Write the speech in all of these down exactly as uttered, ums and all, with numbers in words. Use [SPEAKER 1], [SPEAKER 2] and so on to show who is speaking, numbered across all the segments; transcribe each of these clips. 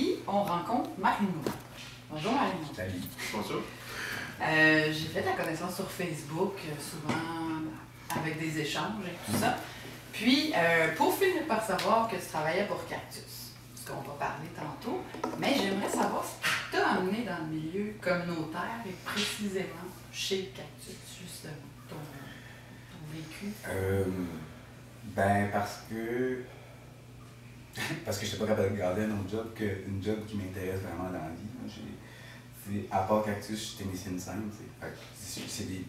[SPEAKER 1] aujourd'hui, on rencontre Marino. Bonjour Marino.
[SPEAKER 2] Salut. Bonjour.
[SPEAKER 1] Euh, J'ai fait ta connaissance sur Facebook, souvent avec des échanges et tout ça. Puis, euh, pour finir par savoir que tu travaillais pour Cactus, ce qu'on va parler tantôt, mais j'aimerais savoir ce qui t'a amené dans le milieu communautaire et précisément chez Cactus, justement, ton, ton vécu.
[SPEAKER 2] Euh, ben, parce que. Parce que je n'étais pas capable de garder un autre job qu'une job qui m'intéresse vraiment dans la vie. À part Cactus, je suis technicien de scène. C'est des.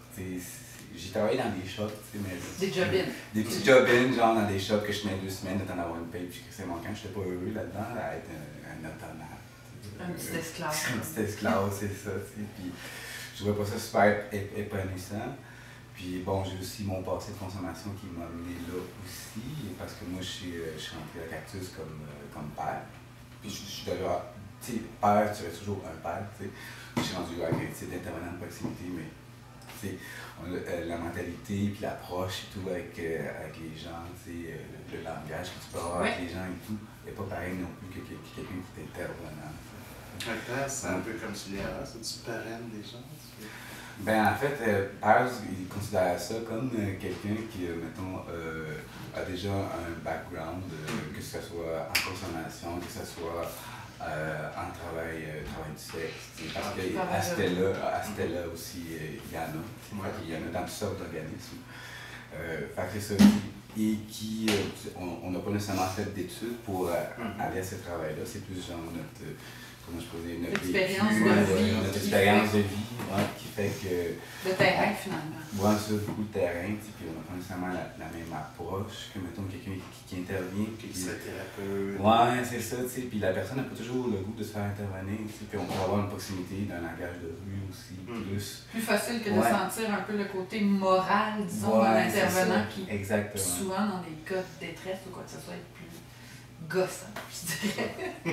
[SPEAKER 2] J'ai travaillé dans des shops. Mais,
[SPEAKER 1] des job-ins.
[SPEAKER 2] Des petits job-ins, genre dans des shops que je tenais deux semaines de temps d'avoir une paye, puis que c'est mon camp. Je n'étais pas heureux là-dedans, à être un, un automate.
[SPEAKER 1] Un petit esclave.
[SPEAKER 2] Un petit esclave, c'est ça. Puis je trouvais pas ça super épanouissant. Puis bon, j'ai aussi mon passé de consommation qui m'a amené là aussi, parce que moi, je suis, je suis rentré à Cactus comme, comme père. Puis je, je suis d'ailleurs, tu sais, père, tu restes toujours un père, tu sais. Je suis rendu avec d'intervenant de proximité, mais tu sais, euh, la mentalité, puis l'approche et tout avec, euh, avec les gens, tu sais, euh, le, le langage que tu peux avoir ouais. avec les gens et tout, n'est pas pareil non plus que, que, que quelqu'un qui est intervenant.
[SPEAKER 3] Un père, c'est un peu comme tu l'as, c'est tu parraines des gens.
[SPEAKER 2] Ben en fait, euh, père, il considère ça comme euh, quelqu'un qui, euh, mettons, euh, a déjà un background, euh, que ce soit en consommation, que ce soit euh, en travail, euh, travail du sexe. Parce qu'à ce là aussi, euh, il y en a. Ouais. Il y en a dans toutes sortes d'organismes. Euh, fait que c'est ça. Et qui, euh, on n'a pas nécessairement fait d'études pour euh, mm-hmm. aller à ce travail-là. C'est plus genre notre. Euh, Comment je posais notre
[SPEAKER 1] expérience de vie.
[SPEAKER 2] Notre expérience de vie, ouais, qui fait que.
[SPEAKER 1] Le terrain, finalement.
[SPEAKER 2] Ouais, ça, beaucoup de terrain, puis on n'a pas nécessairement la, la même approche que, mettons, quelqu'un qui, qui intervient.
[SPEAKER 3] Qui est thérapeute.
[SPEAKER 2] Ouais, c'est ça, tu sais. Puis la personne n'a pas toujours le goût de se faire intervenir, tu sais. Puis on peut avoir une proximité d'un langage de rue aussi, mm. plus.
[SPEAKER 1] Plus facile que de ouais. sentir un peu le côté moral, disons,
[SPEAKER 2] ouais,
[SPEAKER 1] de l'intervenant qui.
[SPEAKER 2] Exactement.
[SPEAKER 1] Souvent, dans des cas de détresse ou quoi que ce soit, est plus gossant, je dirais.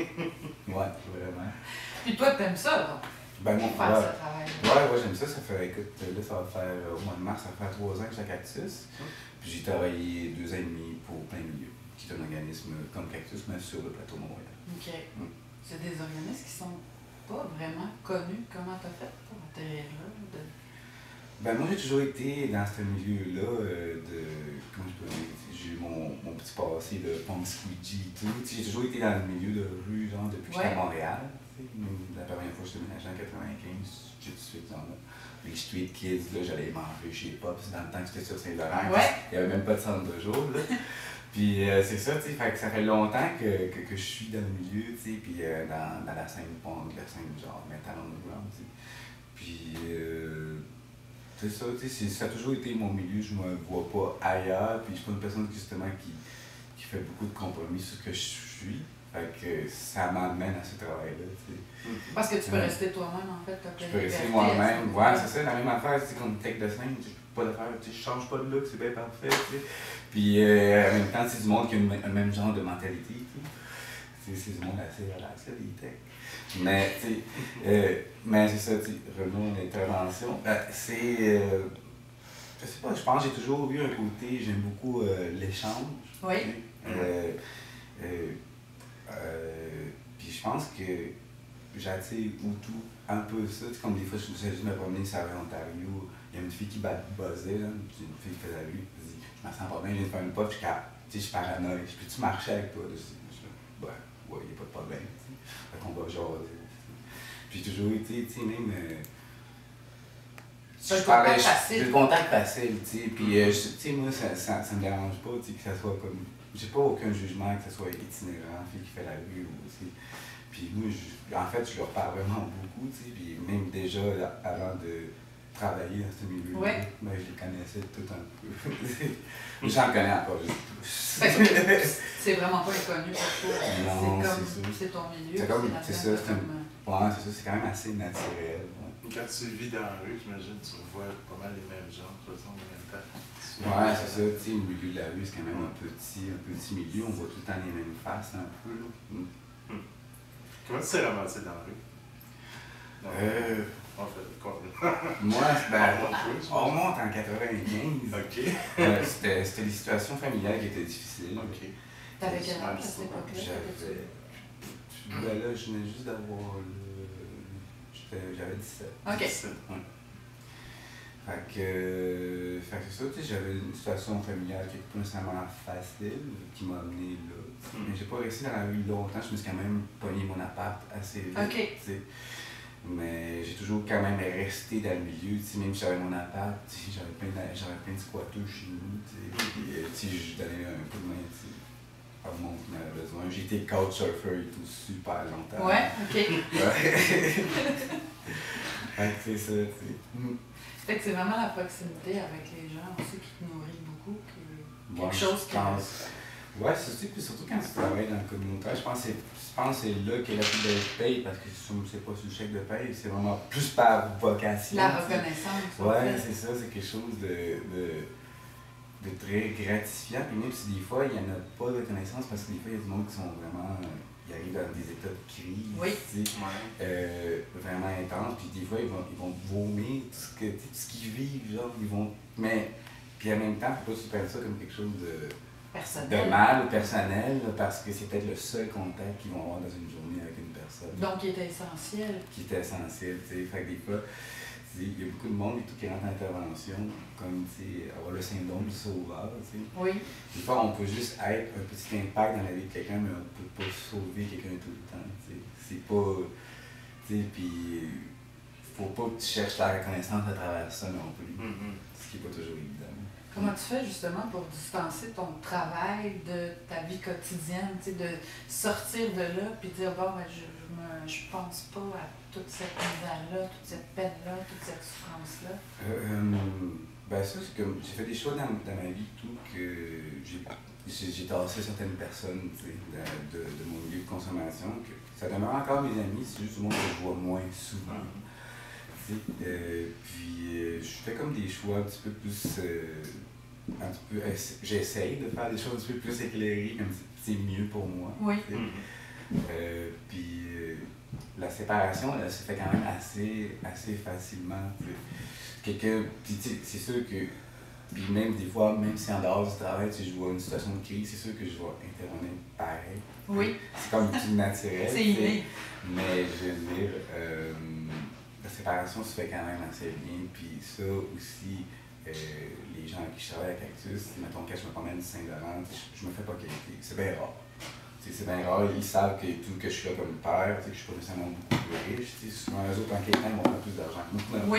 [SPEAKER 2] Ouais, vraiment.
[SPEAKER 1] Puis toi, t'aimes ça, donc?
[SPEAKER 2] Ben moi,
[SPEAKER 1] faire
[SPEAKER 2] ouais.
[SPEAKER 1] ce travail.
[SPEAKER 2] Ouais, ouais, j'aime ça. Ça fait, écoute, là, ça va faire, au mois de mars, ça va faire trois ans que je suis à Cactus. Mm. Puis j'ai travaillé deux ans et demi pour Plein Milieu, qui est un organisme comme Cactus, mais sur le plateau Montréal.
[SPEAKER 1] OK. Mm. C'est des organismes qui sont pas vraiment connus. Comment t'as fait pour atterrir là? De...
[SPEAKER 2] Ben moi, j'ai toujours été dans ce milieu-là euh, de. Comment je peux dire? J'ai eu mon, mon petit passé de Pont Squeegee et tout. J'ai toujours été dans le milieu de rue, genre, depuis que ouais. j'étais à Montréal. La première fois que je suis déménagé en quatre-vingt-quinze, j'ai tout de suite dans les street kids, là, j'allais manger chez Pops dans le temps que j'étais sur Saint-Laurent.
[SPEAKER 1] Ouais.
[SPEAKER 2] Il n'y avait même pas de centre de jour, là. Puis euh, c'est ça, tu sais, fait que ça fait longtemps que, que, que je suis dans le milieu, tu sais, puis euh, dans, dans la scène punk, la scène genre metal underground, tu sais. Puis euh, c'est ça, tu sais, ça a toujours été mon milieu, je me vois pas ailleurs, puis je suis pas une personne justement qui, qui fait beaucoup de compromis sur ce que je suis. Fait que ça m'amène à ce travail-là, tu sais.
[SPEAKER 1] Parce que tu peux ouais. rester toi-même, en fait.
[SPEAKER 2] Je peux rester moi-même, ouais, c'est ça, la même affaire, c'est comme tech de scène, je peux pas le faire, tu sais, je change pas de look, c'est bien parfait, tu sais. Puis euh, en même temps, c'est du monde qui a le même genre de mentalité, tu sais. C'est du monde assez relax, là, les techs. Mais, tu sais, euh, mais c'est ça, tu sais, revenons à l'intervention, euh, c'est, euh, je sais pas, je pense que j'ai toujours eu un côté, j'aime beaucoup euh, l'échange.
[SPEAKER 1] Oui.
[SPEAKER 2] Euh, euh, Euh, puis je pense que j'attire tout un peu ça. Comme des fois, je me suis juste me promener sur la rue Ontario, il y a une fille qui buzzait, là, une fille qui fait la rue, je dis, je me sens pas bien, je viens de faire une puff, je suis je suis paranoïe, je peux-tu marcher avec toi? Je dis, ouais, ouais, il n'y a pas de problème. T'sais. Fait qu'on va jaser. Puis j'ai toujours été, tu sais, même. Euh,
[SPEAKER 1] C'est le contact facile.
[SPEAKER 2] Le contact facile, tu sais. Puis, euh, tu sais, moi, ça, ça, ça me dérange pas, tu sais, que ça soit comme. J'ai pas aucun jugement, que ce soit itinérant, fille qui fait la rue aussi. Puis moi, je, en fait, je leur parle vraiment beaucoup, tu sais. Puis même déjà, avant de travailler dans ce milieu-là,
[SPEAKER 1] ouais.
[SPEAKER 2] ben, je les connaissais tout un peu. J'en connais encore juste.
[SPEAKER 1] C'est vraiment pas inconnu pour toi.
[SPEAKER 2] Non,
[SPEAKER 1] c'est comme, c'est ton milieu.
[SPEAKER 2] C'est comme, c'est ça, c'est un... Ouais, c'est ça, c'est quand même assez naturel. Ouais.
[SPEAKER 3] Quand tu vis dans la rue, j'imagine, tu vois pas mal les mêmes gens, de toute façon, en même temps.
[SPEAKER 2] Ouais, c'est ça, tu sais, le milieu de la rue, c'est quand même un petit, un petit milieu, on voit tout le temps les mêmes faces un peu, là. Mm.
[SPEAKER 3] Mm. Comment tu t'es ramassé dans la rue? Dans
[SPEAKER 2] euh...
[SPEAKER 3] En fait, quoi?
[SPEAKER 2] Moi, ben, on remonte en quatre-vingt-quinze.
[SPEAKER 3] OK.
[SPEAKER 2] Euh, c'était, c'était des situations familiales qui étaient difficiles.
[SPEAKER 3] OK.
[SPEAKER 1] T'avais quel âge à cette époque-là?
[SPEAKER 2] J'avais... Je devais Ben là, je venais juste d'avoir le... J'avais dix-sept.
[SPEAKER 1] OK.
[SPEAKER 3] dix-sept.
[SPEAKER 2] Ouais. Fait que, euh, fait que c'est ça, tu sais, j'avais une situation familiale qui n'était pas nécessairement facile, qui m'a amené là. Mm. Mais j'ai pas resté dans la rue longtemps, je me suis quand même pogné mon appart assez vite.
[SPEAKER 1] Okay.
[SPEAKER 2] Mais j'ai toujours quand même resté dans le milieu, tu sais, même si j'avais mon appart, j'avais plein, de, plein de squatteurs chez nous, tu sais, je donnais un coup de main, tu sais, à le monde qui en avait besoin. J'ai été couchsurfer et tout super longtemps.
[SPEAKER 1] Ouais, ok.
[SPEAKER 2] Ouais. Fait que c'est ça, tu sais.
[SPEAKER 1] Fait que c'est vraiment la proximité avec les gens aussi qui te nourrit beaucoup, qui quelque
[SPEAKER 2] Moi,
[SPEAKER 1] chose
[SPEAKER 2] je
[SPEAKER 1] qui...
[SPEAKER 2] pense... Ouais, c'est aussi, puis surtout quand tu travailles dans le communautaire, je pense que c'est, je pense que c'est là qu'est la plus belle paye, parce que c'est pas sur le chèque de paye, c'est vraiment plus par vocation.
[SPEAKER 1] La reconnaissance.
[SPEAKER 2] Ouais, c'est ça, c'est quelque chose de, de, de très gratifiant. Puis même si des fois, il n'y en a pas de reconnaissance, parce que des fois, il y a du monde qui sont vraiment... Ils arrivent dans des états de crise,
[SPEAKER 1] oui.
[SPEAKER 2] tu sais, euh, vraiment intenses, puis des fois, ils vont, ils vont vomir tout ce, que, tout ce qu'ils vivent, genre, ils vont... Mais, puis en même temps, il ne faut pas se prendre ça comme quelque chose de...
[SPEAKER 1] Personnel.
[SPEAKER 2] De mal ou personnel, parce que c'est peut-être le seul contact qu'ils vont avoir dans une journée avec une personne.
[SPEAKER 1] Donc, qui est essentiel.
[SPEAKER 2] Qui est essentiel, tu sais. Fait que des fois, il y a beaucoup de monde et tout qui rentre en intervention, comme, tu sais, avoir le syndrome du sauveur, tu sais.
[SPEAKER 1] Oui.
[SPEAKER 2] Des fois, on peut juste être un petit impact dans la vie de quelqu'un, mais on ne peut pas sauver quelqu'un tout le temps, tu sais. C'est pas... Tu sais, puis... Faut pas que tu cherches la reconnaissance à travers ça non plus. Mm-hmm. Ce qui n'est pas toujours évident.
[SPEAKER 1] Comment tu fais justement pour distancer ton travail de ta vie quotidienne, tu sais, de sortir de là puis dire bon, ben, je, je, me, je pense pas à toute cette misère-là, toute cette peine-là, toute cette souffrance-là?
[SPEAKER 2] Euh, ben ça, c'est comme j'ai fait des choix dans, dans ma vie tout que j'ai, j'ai, j'ai tassé certaines personnes, tu sais, de, de, de mon milieu de consommation. Que ça demeure encore mes amis, c'est juste le monde que je vois moins souvent. Euh, puis euh, je fais comme des choix un petit peu plus, euh, un petit peu, euh, j'essaye de faire des choses un petit peu plus éclairées, comme c'est mieux pour moi.
[SPEAKER 1] Oui.
[SPEAKER 2] Euh, puis euh, la séparation, elle se fait quand même assez, assez facilement. Quelqu'un, puis c'est sûr que, puis même des fois, même si en dehors du travail, si je vois une situation de crise, c'est sûr que je vais intervenir pareil.
[SPEAKER 1] Oui.
[SPEAKER 2] C'est comme tout naturel.
[SPEAKER 1] C'est inné.
[SPEAKER 2] Mais je veux dire, euh, la séparation se fait quand même assez bien, puis ça aussi, euh, les gens avec qui je travaille à Cactus, mettons quand je me promène du Saint-Laurent, je, je me fais pas qualifier, c'est bien rare. T'sais, c'est bien rare, ils savent que, tout, que je suis là comme père, que je suis pas nécessairement beaucoup plus riche, souvent eux autres en quittant, ils vont faire plus d'argent que moi.
[SPEAKER 1] Oui,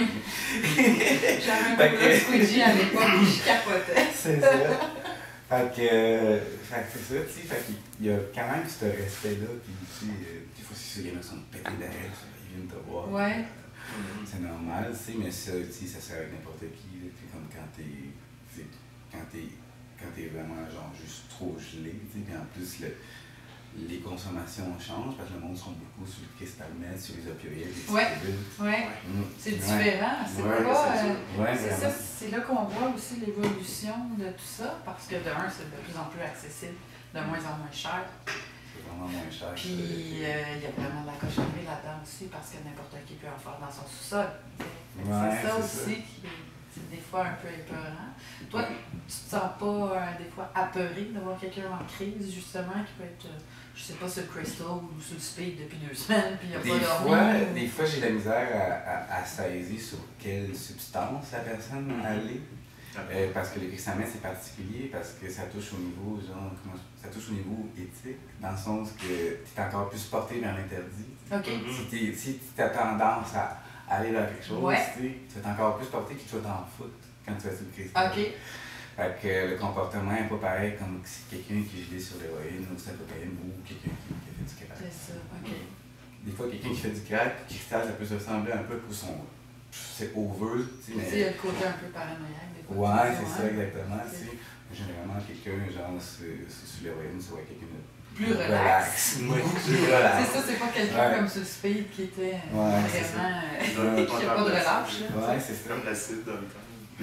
[SPEAKER 1] j'avais un peu de squeegee à l'époque, puis je capotais.
[SPEAKER 2] C'est ça. Fait que, euh, fait que c'est ça, tu sais, fait qu'il y a quand même ce respect-là, puis tu sais, euh, des fois c'est sûr, il y en a qui sont pétés derrière, ils viennent te voir.
[SPEAKER 1] Ouais.
[SPEAKER 2] C'est normal, tu sais, mais ça, tu sais, ça sert à n'importe qui, là, comme quand t'es, quand t'es, quand t'es vraiment, genre, juste trop gelé, tu sais, puis en plus, le, les consommations changent, parce que le monde se rend beaucoup sur le cristal meth, sur les opioïdes, les
[SPEAKER 1] ouais. ouais.
[SPEAKER 2] Mmh.
[SPEAKER 1] C'est différent, c'est
[SPEAKER 2] ouais,
[SPEAKER 1] pas...
[SPEAKER 2] c'est,
[SPEAKER 1] euh,
[SPEAKER 2] ouais,
[SPEAKER 1] c'est ça, c'est là qu'on voit aussi l'évolution de tout ça, parce que de un, c'est de plus en plus accessible, de moins en moins cher.
[SPEAKER 2] Vraiment moins cher.
[SPEAKER 1] Puis il euh, y a vraiment de la cochonnerie là-dedans aussi parce que n'importe qui peut en faire dans son sous-sol. Ouais, c'est ça c'est aussi ça. Qui est des fois un peu épeurant. Toi, tu te sens pas euh, des fois apeuré d'avoir quelqu'un en crise justement qui peut être, euh, je sais pas, sur le crystal ou sur le speed depuis deux semaines puis il n'y a
[SPEAKER 2] des
[SPEAKER 1] pas dormi.
[SPEAKER 2] Fois, ou... Des fois, j'ai de la misère à, à, à saisir sur quelle substance la personne a allée. Euh, parce que le cristal meth c'est particulier, parce que ça touche au niveau, genre, comment, ça touche au niveau éthique, dans le sens que tu es encore plus porté vers l'interdit.
[SPEAKER 1] Okay.
[SPEAKER 2] Si, si tu as tendance à aller vers quelque chose,
[SPEAKER 1] ouais.
[SPEAKER 2] tu es encore plus porté que tu vas t'en foutre quand tu vas sur le cristal.
[SPEAKER 1] Okay.
[SPEAKER 2] Fait que le comportement n'est pas pareil comme si quelqu'un qui est gelé sur l'héroïne ou sur la cocaïne ou quelqu'un qui, qui fait du crack.
[SPEAKER 1] C'est ça, ok.
[SPEAKER 2] Des fois, quelqu'un qui fait du crack, cristal, ça peut se ressembler un peu pour son... C'est over, tu sais, mais...
[SPEAKER 1] Il y a le côté un peu paranoïaque, des fois.
[SPEAKER 2] Ouais, c'est ça, exactement, tu sais. Généralement, quelqu'un, genre, sur l'héroïne, c'est quelqu'un de...
[SPEAKER 1] Plus relax.
[SPEAKER 2] Oui, plus relax.
[SPEAKER 1] C'est ça, c'est pas quelqu'un ouais. comme sur le speed qui était ouais, vraiment... Euh, qui n'a pas de relâche.
[SPEAKER 2] Ouais, c'est ça.
[SPEAKER 3] Comme l'acide dans le temps.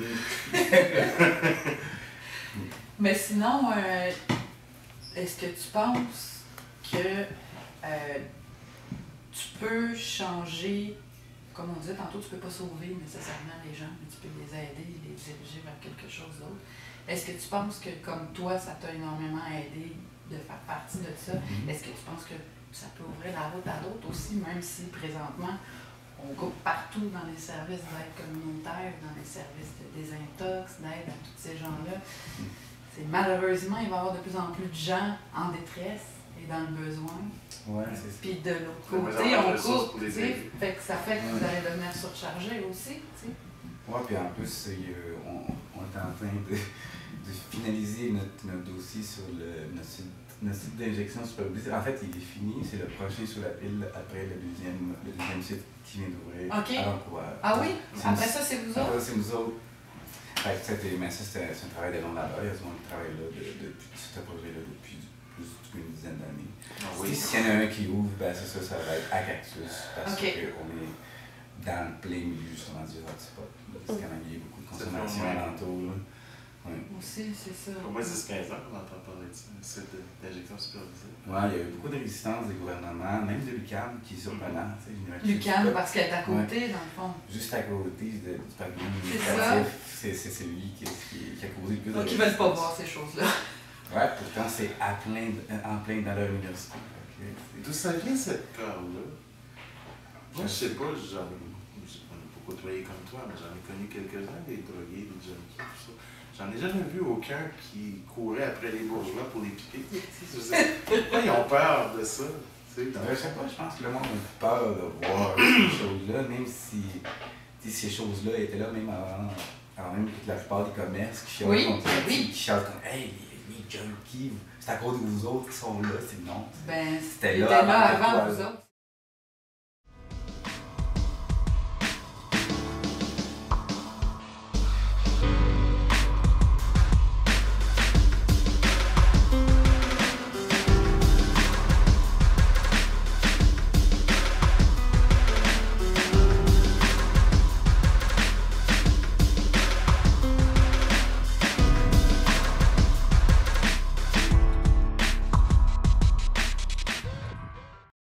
[SPEAKER 1] Mais sinon, euh, est-ce que tu penses que euh, tu peux changer, comme on disait tantôt, tu peux pas sauver nécessairement les gens, mais tu peux les aider, les diriger vers quelque chose d'autre. Est-ce que tu penses que, comme toi, ça t'a énormément aidé de faire partie de ça? Mm-hmm. Est-ce que tu penses que ça peut ouvrir la route à d'autres aussi, même si présentement, on coupe partout dans les services d'aide communautaire, dans les services de désintox, d'aide à tous ces gens-là. C'est, malheureusement, il va y avoir de plus en plus de gens en détresse et dans le besoin.
[SPEAKER 2] Ouais, c'est ça.
[SPEAKER 1] Puis de l'autre
[SPEAKER 3] Ouais,
[SPEAKER 1] côté,
[SPEAKER 3] mais
[SPEAKER 1] on
[SPEAKER 3] ressources
[SPEAKER 1] coupe,
[SPEAKER 3] pour les
[SPEAKER 1] tu sais,
[SPEAKER 3] aider.
[SPEAKER 1] fait que ça fait que
[SPEAKER 2] Ouais.
[SPEAKER 1] vous allez devenir surchargé aussi, tu sais.
[SPEAKER 2] Ouais, puis en plus, euh, on, on est en train de, de finaliser notre, notre dossier sur le, notre, site, notre site d'injection supervisée. En fait, il est fini, c'est le prochain sur la pile après le deuxième, le deuxième site qui vient d'ouvrir
[SPEAKER 1] OK.
[SPEAKER 2] à Vancouver.
[SPEAKER 1] Ah oui?
[SPEAKER 2] C'est
[SPEAKER 1] Après
[SPEAKER 2] nous-
[SPEAKER 1] ça, c'est vous
[SPEAKER 2] Après,
[SPEAKER 1] autres?
[SPEAKER 2] c'est nous autres. Fait que c'était, mais ça, c'était, c'est un travail de long là-bas. Il y a souvent qui travaille là de, depuis ce projet-là depuis plus d'une dizaine d'années.
[SPEAKER 3] Ah
[SPEAKER 2] Si-
[SPEAKER 3] oui.
[SPEAKER 2] S'il y en a un qui ouvre, ben c'est ça, ça va être à Cactus. Parce
[SPEAKER 1] OK.
[SPEAKER 2] qu'on est dans le plein milieu justement du hotspot. là. C'est quand même, il y a beaucoup de consommation
[SPEAKER 3] Ouais.
[SPEAKER 2] alentour. Là. Ouais.
[SPEAKER 1] Aussi, c'est ça.
[SPEAKER 3] Au moins dix à quinze ans, on entend parler de ça, un site de- d'injection supervisée.
[SPEAKER 2] Ouais, il y a eu beaucoup de résistance des gouvernements, même de l'U Q A M, qui est surprenant. tu sais, l'université du
[SPEAKER 1] Lucam,
[SPEAKER 2] Spot,
[SPEAKER 1] parce qu'elle est à côté, dans le fond.
[SPEAKER 2] juste à côté de- du pavillon
[SPEAKER 1] C'est
[SPEAKER 2] administratif, c'est c'est celui qui, qui, qui a causé le plus de
[SPEAKER 1] Donc, ils veulent pas
[SPEAKER 2] résistance.
[SPEAKER 1] voir ces choses-là.
[SPEAKER 2] Ouais, pourtant c'est à plein, de- en plein dans leur université. Fait que c'est-
[SPEAKER 3] D'où ça vient cette peur-là? Moi, je sais pas, j'en ai, j'en ai pas côtoyé comme toi, mais j'en ai connu quelques-uns, des drogués, des junkies, tout ça. J'en ai jamais vu aucun qui courait après les bourgeois pour les piquer. Je sais, pourquoi ils ont peur de ça? Tu sais, dans-
[SPEAKER 2] Je sais pas, je pense que le monde a peur de voir ces choses-là, même si tu sais, ces choses-là étaient là même avant, avant même que la plupart des commerces qui chialent
[SPEAKER 1] Oui,
[SPEAKER 2] contre
[SPEAKER 1] oui.
[SPEAKER 2] qui chialent comme Hey, les, les junkies, c'est à cause de vous autres qui sont là, c'est non.
[SPEAKER 1] Ben,
[SPEAKER 2] C'était
[SPEAKER 1] c'était
[SPEAKER 2] là
[SPEAKER 1] là
[SPEAKER 2] avant
[SPEAKER 1] avant
[SPEAKER 2] que
[SPEAKER 1] vous
[SPEAKER 2] toi-
[SPEAKER 1] autres.